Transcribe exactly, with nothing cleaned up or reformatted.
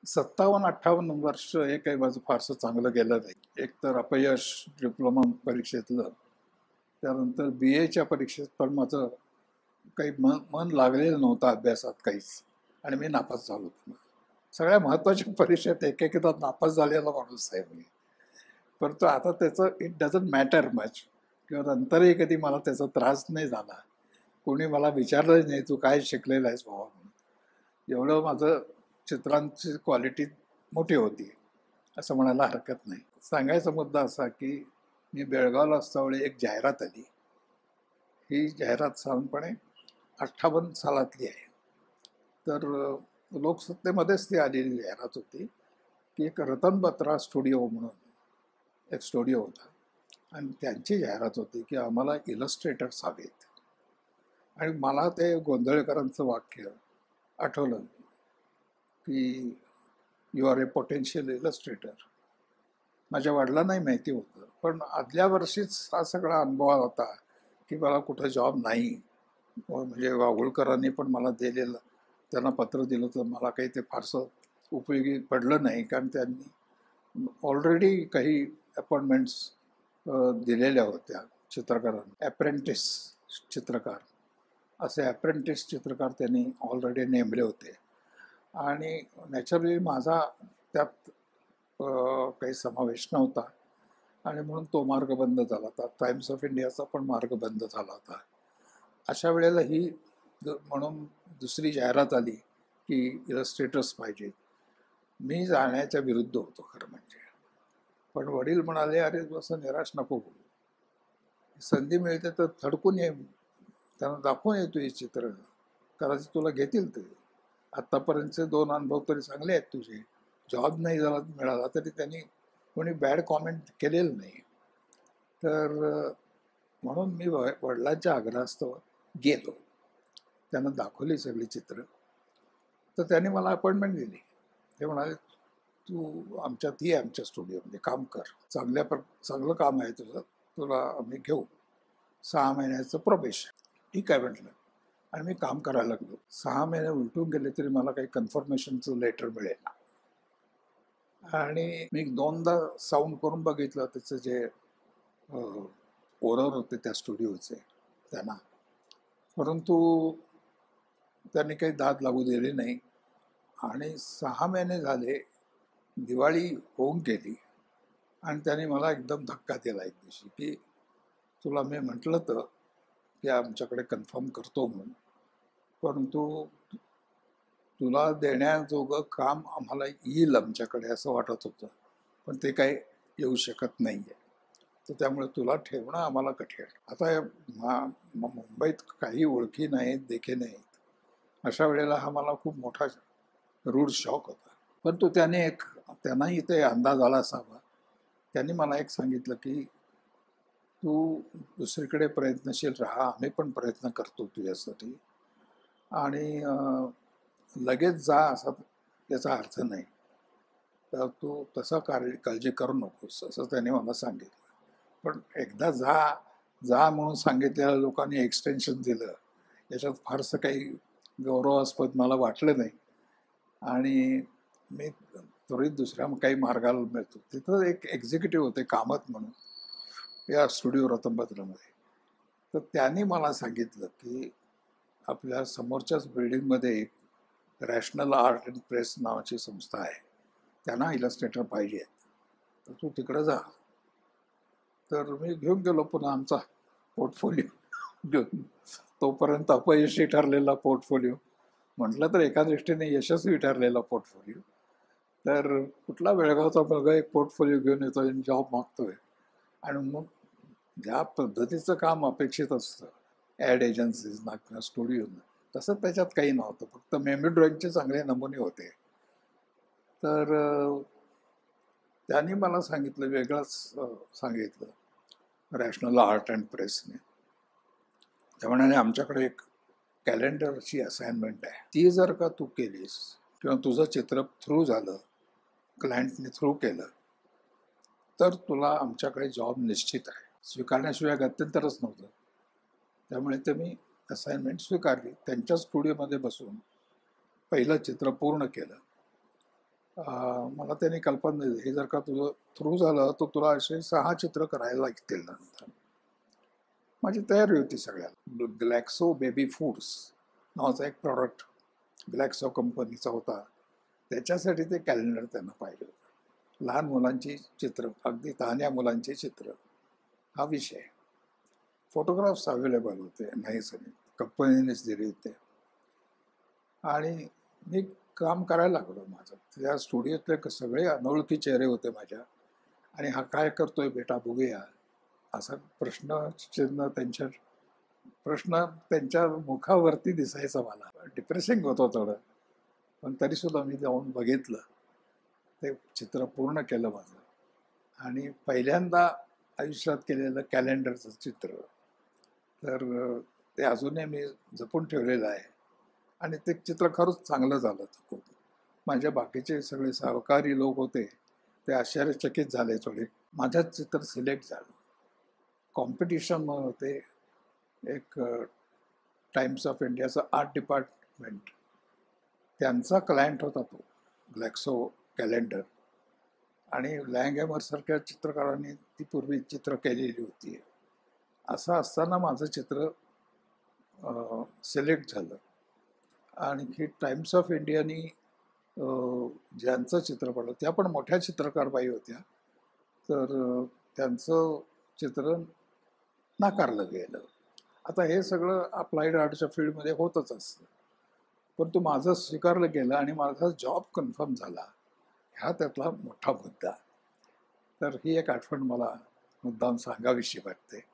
सत्तावन्न अठ्ठावन्न वर्ष हे काही माझं फारसं चांगलं गेलं नाही. एक तर अपयश डिप्लोमा परीक्षेतलं, त्यानंतर बी एच्या परीक्षेत पण माझं काही मन मन लागलेलं नव्हतं अभ्यासात काहीच, आणि मी नापास झालो होतो. सगळ्या महत्त्वाच्या परीक्षेत एक एकदा नापास झालेला माणूस आहे मी. परंतु आता त्याचं इट डझंट मॅटर मच, किंवा नंतरही कधी मला त्याचा त्रास नाही झाला. कोणी मला विचारलं नाही तू काय शिकलेला आहेस बाबा म्हणून. एवढं माझं चित्रांची क्वालिटी मोठी होती असं म्हणायला हरकत नाही. सांगायचा मुद्दा असा की मी बेळगावला असतावेळी एक जाहिरात आली. ही जाहिरात साधारणपणे अठ्ठावन्न सालातली आहे. तर लोकसत्तेमध्येच ती आलेली जाहिरात होती की एक रतन बत्रा स्टुडिओ म्हणून एक स्टुडिओ होता, आणि त्यांची जाहिरात होती की आम्हाला इलस्ट्रेटर्स हवेत. आणि मला ते गोंधळकरांचं वाक्य आठवलं की you are a potential illustrator. माझ्या वडिलांनाही माहिती होतं, पण आदल्या वर्षीच हा सगळा अनुभव होता की मला कुठं जॉब नाही. म्हणजे वाघुळकरांनी पण मला दिलेलं, त्यांना पत्र दिलं तर मला काही ते फारसं उपयोगी पडलं नाही, कारण त्यांनी ऑलरेडी काही अपॉइंटमेंट्स दिलेल्या होत्या चित्रकारांना. ॲप्रेंटिस चित्रकार असे ॲप्रेंटिस चित्रकार त्यांनी ऑलरेडी नेमले होते, आणि नॅचरली माझा त्यात काही समावेश नव्हता, आणि म्हणून तो मार्ग बंद झाला होता. टाइम्स ऑफ इंडियाचा पण मार्ग बंद झाला होता. अशा वेळेला ही म्हणून दुसरी जाहिरात आली की इलस्ट्रेटर्स पाहिजे. मी जाण्याच्या विरुद्ध होतो खरं म्हणजे, पण वडील म्हणाले अरे असं निराश नको होऊ, संधी मिळते तर थडकून ये, त्यांना दाखवून येतो हे चित्र, कदाचित तुला घेतील ते. आत्तापर्यंतचे दोन अनुभव तरी चांगले आहेत तुझे. जॉब नाही झाला मिळाला तरी त्यांनी कोणी बॅड कॉमेंट केलेलं नाही. तर म्हणून मी वडिलांच्या आग्रहास्तव गेलो. त्यांना दाखवली सगळी चित्र. तर त्यांनी मला अपॉइंटमेंट दिली. ते म्हणाले तू आमच्यात ये, आमच्या स्टुडिओमध्ये काम कर, चांगल्या प्र चांगलं काम आहे तुझं, तुला आम्ही घेऊ, सहा महिन्याचं प्रोबेशन. ठीक आहे म्हटलं, आणि मी काम करायला लागलो. सहा महिने उलटून गेले तरी मला काही कन्फर्मेशनचं लेटर मिळेल ना. आणि मी दोनदा साऊंड करून बघितलं त्याचं जे ओनर होते त्या स्टुडिओचे त्यांना, परंतु त्यांनी काही दाद लागू दिली नाही. आणि सहा महिने झाले, दिवाळी होऊन गेली, आणि त्यांनी मला एकदम धक्का दिला एक दिवशी की तुला मी म्हटलं तर की आमच्याकडे कन्फर्म करतो म्हणून, परंतु तुला देण्याजोगं काम आम्हाला येईल आमच्याकडे असं वाटत होतं, पण ते काही येऊ शकत नाही आहे. तर त्यामुळे तुला ठेवणं आम्हाला कठीण आहे. आता मुंबईत काही ओळखी नाहीत, देखे नाहीत. अशा वेळेला हा मला खूप मोठा रूढ शॉक होता. परंतु त्याने एक त्यांनाही ते अंदाज आला असावा. त्यांनी मला एक सांगितलं की तू दुसरीकडे प्रयत्नशील राहा, आम्ही पण प्रयत्न करतो तुझ्यासाठी, आणि लगेच जा असा याचा अर्थ नाही, तर तू तसा काळजी काळजी करू नकोस असं त्याने मला सांगितलं. पण एकदा जा जा म्हणून सांगितलेल्या लोकांनी एक्सटेन्शन दिलं, याच्यात फारसं काही गौरवास्पद मला वाटलं नाही, आणि मी त्वरित दुसऱ्या काही मार्गाला मिळतो. तिथं एक एक्झिक्युटिव्ह होते कामत म्हणून या स्टुडिओ रतनबद्रमध्ये. तर त्यांनी मला सांगितलं की आपल्या समोरच्याच बिल्डिंगमध्ये एक रॅशनल आर्ट अँड प्रेस नावाची संस्था आहे, त्यांना इलस्ट्रेटर पाहिजे आहेत, तर तू तिकडं जा. तर मी घेऊन गेलो पुन्हा आमचा पोर्टफोलिओ घेऊन. तोपर्यंत अपयशी ठरलेला पोर्टफोलिओ, म्हटलं तर एका दृष्टीने यशस्वी ठरलेला पोर्टफोलिओ. तर कुठला बेळगावचा मुलगा एक पोर्टफोलिओ घेऊन येतोय आणि जॉब मागतोय, आणि मग ज्या पद्धतीचं काम अपेक्षित असतं ॲड एजन्सीजना किंवा स्टुडिओना, तसं त्याच्यात काही नव्हतं. फक्त मेमरी ड्रॉईंगचे चांगले नमुने होते. तर त्यांनी मला सांगितलं, वेगळंच सांगितलं रॅशनल आर्ट अँड प्रेसने. त्या म्हणाले आमच्याकडे एक कॅलेंडरची असाइनमेंट आहे, ती जर का तू केलीस किंवा तुझं चित्र थ्रू झालं, क्लायंटने थ्रू केलं, तर तुला आमच्याकडे जॉब निश्चित आहे. स्वीकारण्याशिवाय गत्यंतरच नव्हतं. त्यामुळे ते मी असाइनमेंट स्वीकारली. त्यांच्या स्टुडिओमध्ये बसून पहिलं चित्र पूर्ण केलं. अं, मला त्यांनी कल्पना दिली, हे जर का तुझं थ्रू झालं तर तुला असे सहा चित्र करायला लागतील नंतर. माझी तयारी होती सगळ्यात. ग्लॅक्सो बेबी फूड्स नावाचा एक प्रॉडक्ट ग्लॅक्सो कंपनीचा होता, त्याच्यासाठी ते कॅलेंडर त्यांना पाहिजे होतं. लहान मुलांची चित्र, अगदी लहान्या मुलांची चित्र, हा विषय. फोटोग्राफ्स अवेलेबल होते, नाहीच नाही, कंपनीनेच दिले होते. आणि मी काम करायला लागलो माझं. त्या स्टुडिओतले सगळे अनोळखी चेहरे होते माझ्या. आणि हा काय करतोय बेटा बघूया, असा प्रश्नचिन्ह त्यांच्या प्रश्न त्यांच्या मुखावरती दिसायचा. मला डिप्रेसिंग होतं थोडं, पण तरीसुद्धा मी जाऊन बघितलं, ते चित्र पूर्ण केलं माझं. आणि पहिल्यांदा आयुष्यात केलेलं कॅलेंडरचं चित्र, तर ते अजूनही मी जपून ठेवलेलं आहे. आणि ते चित्र खरंच चांगलं झालं खूप. माझ्या बाकीचे सगळे सहकारी लोक होते, ते आश्चर्यचकित झाले थोडे. माझ्याच चित्र सिलेक्ट झालं. कॉम्पिटिशन होते. एक टाइम्स ऑफ इंडियाचं आर्ट डिपार्टमेंट, त्यांचा क्लायंट होता तो ग्लॅक्सो कॅलेंडर. आणि लँगहॅमरसारख्या चित्रकारांनी ती पूर्वी चित्र केलेली होती. असं असताना माझं चित्र सिलेक्ट झालं. आणखी टाइम्स ऑफ इंडियानी ज्यांचं चित्र पडलं त्या पण मोठ्या चित्रकारबाई होत्या, तर त्यांचं चित्र नाकारलं गेलं. आता हे सगळं अप्लाइड आर्टच्या फील्डमध्ये होतच असतं, परंतु माझं स्वीकारलं गेलं आणि माझा जॉब कन्फर्म झाला, हा त्यातला मोठा मुद्दा. तर ही एक आठवण मला मुद्दाम सांगावीशी वाटते.